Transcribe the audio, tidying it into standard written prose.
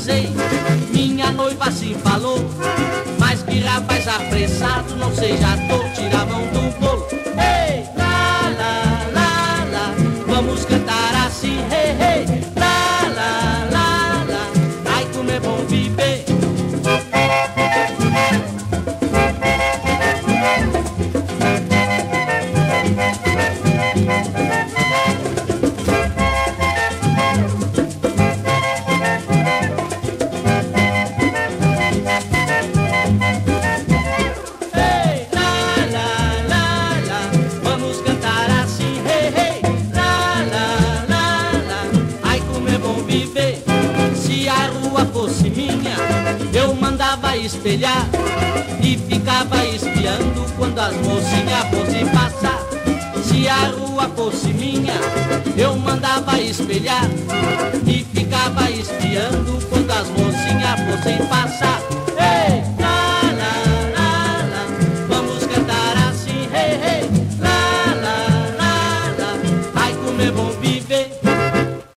casei, minha noiva assim falou. Mas que rapaz apressado, não seja touro, tira a mão do bolo. Ei, lá, lá, lá, lá, vamos cantar assim, hey, hey. Lá, lá, lá, lá, ai como é bom viver. Espelhar e ficava espiando quando as mocinhas fossem passar. Se a rua fosse minha, eu mandava espelhar e ficava